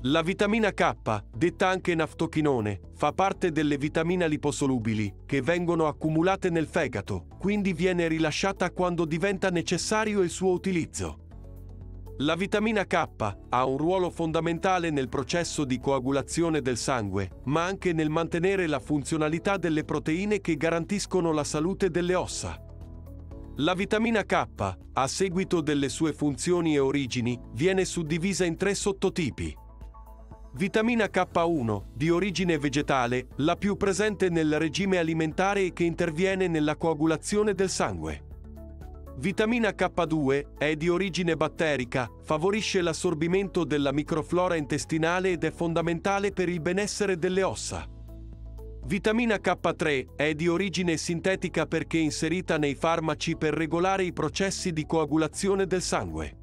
La vitamina K, detta anche naftochinone, fa parte delle vitamine liposolubili, che vengono accumulate nel fegato, quindi viene rilasciata quando diventa necessario il suo utilizzo. La vitamina K ha un ruolo fondamentale nel processo di coagulazione del sangue, ma anche nel mantenere la funzionalità delle proteine che garantiscono la salute delle ossa. La vitamina K, a seguito delle sue funzioni e origini, viene suddivisa in 3 sottotipi. Vitamina K1, di origine vegetale, la più presente nel regime alimentare e che interviene nella coagulazione del sangue. Vitamina K2 è di origine batterica, favorisce l'assorbimento della microflora intestinale ed è fondamentale per il benessere delle ossa. Vitamina K3 è di origine sintetica perché inserita nei farmaci per regolare i processi di coagulazione del sangue.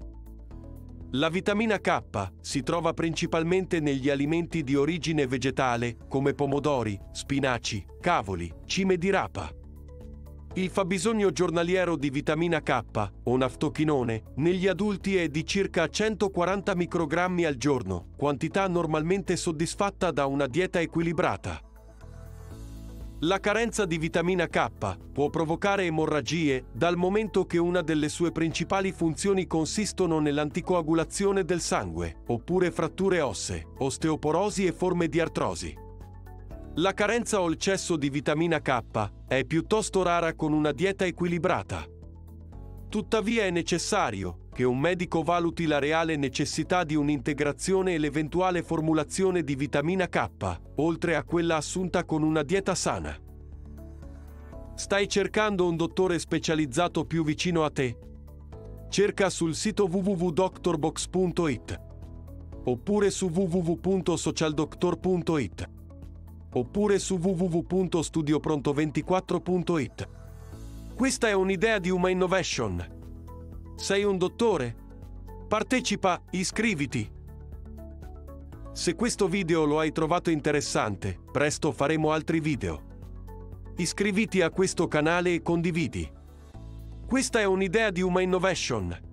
La vitamina K si trova principalmente negli alimenti di origine vegetale, come pomodori, spinaci, cavoli, cime di rapa. Il fabbisogno giornaliero di vitamina K, o naftochinone, negli adulti è di circa 140 microgrammi al giorno, quantità normalmente soddisfatta da una dieta equilibrata. La carenza di vitamina K può provocare emorragie, dal momento che una delle sue principali funzioni consistono nell'anticoagulazione del sangue, oppure fratture ossee, osteoporosi e forme di artrosi. La carenza o eccesso di vitamina K è piuttosto rara con una dieta equilibrata. Tuttavia è necessario che un medico valuti la reale necessità di un'integrazione e l'eventuale formulazione di vitamina K, oltre a quella assunta con una dieta sana. Stai cercando un dottore specializzato più vicino a te? Cerca sul sito www.doctorbox.it oppure su www.socialdoctor.it oppure su www.studiopronto24.it. Questa è un'idea di Uma Innovation. Sei un dottore? Partecipa, iscriviti! Se questo video lo hai trovato interessante, presto faremo altri video. Iscriviti a questo canale e condividi. Questa è un'idea di Uma Innovation.